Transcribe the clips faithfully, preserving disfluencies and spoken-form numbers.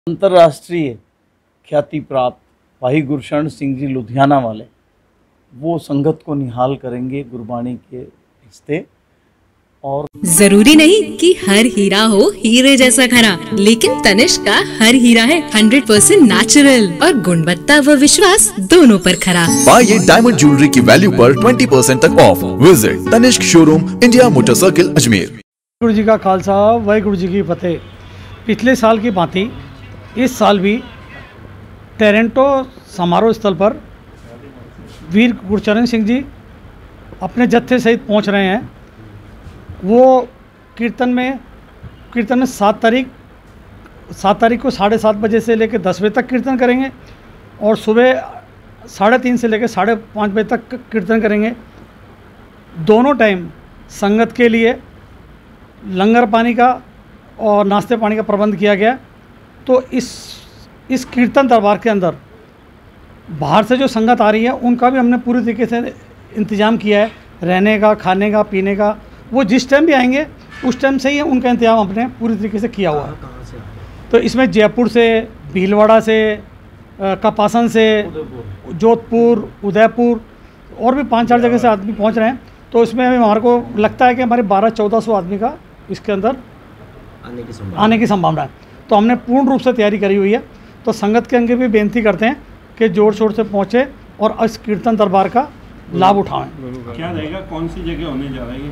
अंतर्राष्ट्रीय ख्याति प्राप्त भाई गुरशरण सिंह जी लुधियाना वाले वो संगत को निहाल करेंगे गुरबाणी के रिश्ते। और जरूरी नहीं कि हर हीरा हो हीरे जैसा खरा, लेकिन तनिष्क का हर हीरा है हंड्रेड परसेंट नेचुरल और गुणवत्ता व विश्वास दोनों पर खरा। पाइए डायमंड ज्वेलरी की वैल्यू पर ट्वेंटी परसेंट तक off. Visit Tanishq showroom, India motor circle, Ajmer. गुरु जी का खालसा, वाहिगुरु जी की फतेह। पिछले साल की भांति इस साल भी टोरंटो समारोह स्थल पर वीर गुरचरण सिंह जी अपने जत्थे सहित पहुंच रहे हैं। वो कीर्तन में कीर्तन में सात तारीख सात तारीख को साढ़े सात बजे से लेकर दस बजे तक कीर्तन करेंगे और सुबह साढ़े तीन से लेकर साढ़े पाँच बजे तक कीर्तन करेंगे। दोनों टाइम संगत के लिए लंगर पानी का और नाश्ते पानी का प्रबंध किया गया। तो इस इस कीर्तन दरबार के अंदर बाहर से जो संगत आ रही है उनका भी हमने पूरी तरीके से इंतज़ाम किया है, रहने का, खाने का, पीने का। वो जिस टाइम भी आएंगे उस टाइम से ही उनका इंतजाम हमने पूरी तरीके से किया हुआ है। तो इसमें जयपुर से, भीलवाड़ा से, कपासन से, जोधपुर, उदयपुर और भी पांच चार जगह से आदमी पहुंच रहे हैं। तो इसमें हमारे को लगता है कि हमारे बारह चौदह सौ आदमी का इसके अंदर आने की संभावना आने की संभावना है। तो हमने पूर्ण रूप से तैयारी करी हुई है। तो संगत के अंगे भी बेनती करते हैं कि जोर शोर से पहुँचे और इस कीर्तन दरबार का लाभ उठाएं। क्या रहेगा, कौन सी जगह होने जा रही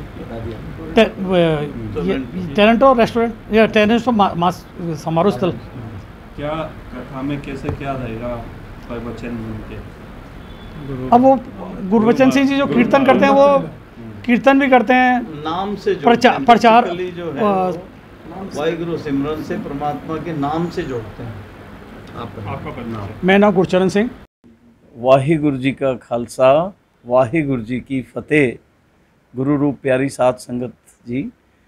है? टोरंटो रेस्टोरेंट या टोरंटो समारोह स्थल। क्या कथा में कैसे क्या रहेगा प्रवचन उनके? अब वो गुरबचन सिंह जी जो कीर्तन करते हैं वो कीर्तन भी करते हैं, नाम से प्रचार प्रचार जो है वाहिगुरु सिमरन से परमात्मा के नाम से जोड़ते हैं। आपका नाम? मैं नाम गुरचरण सिंह। वाहिगुरु जी का खालसा, वाहिगुरु जी की फतेह। गुरु रूप प्यारी साध संगत जी,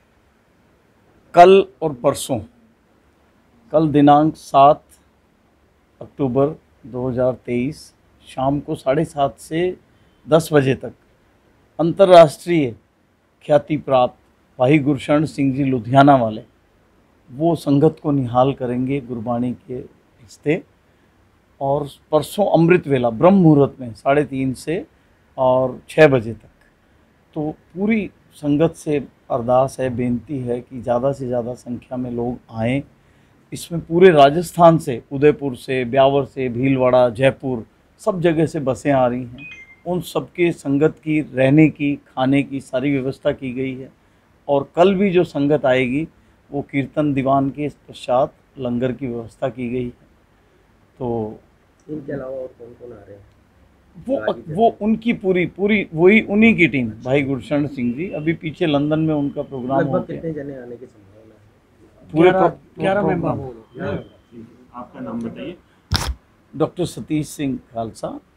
कल और परसों, कल दिनांक सात अक्टूबर दो हज़ार तेईस शाम को साढ़े सात से दस बजे तक अंतर्राष्ट्रीय ख्याति प्राप्त भाई गुरशरण सिंह जी लुधियाना वाले वो संगत को निहाल करेंगे गुरबाणी के रिश्ते। और परसों अमृत वेला ब्रह्म मुहूर्त में साढ़े तीन से और छः बजे तक। तो पूरी संगत से अरदास है, बेनती है कि ज़्यादा से ज़्यादा संख्या में लोग आएँ। इसमें पूरे राजस्थान से, उदयपुर से, ब्यावर से, भीलवाड़ा, जयपुर, सब जगह से बसें आ रही हैं। उन सबके संगत की रहने की, खाने की सारी व्यवस्था की गई है। और कल भी जो संगत आएगी वो कीर्तन दीवान के पश्चात लंगर की व्यवस्था की गई है। तो इनके अलावा और कौन कौन आ रहे हैं? वो वो उनकी पूरी पूरी वही उन्हीं की टीम, भाई गुरशरण सिंह जी। अभी पीछे लंदन में उनका प्रोग्राम हो गया। कितने जने आने की संभावना है? पूरे ग्यारह मेंबर। आपका नाम बताइए। डॉक्टर सतीश सिंह खालसा,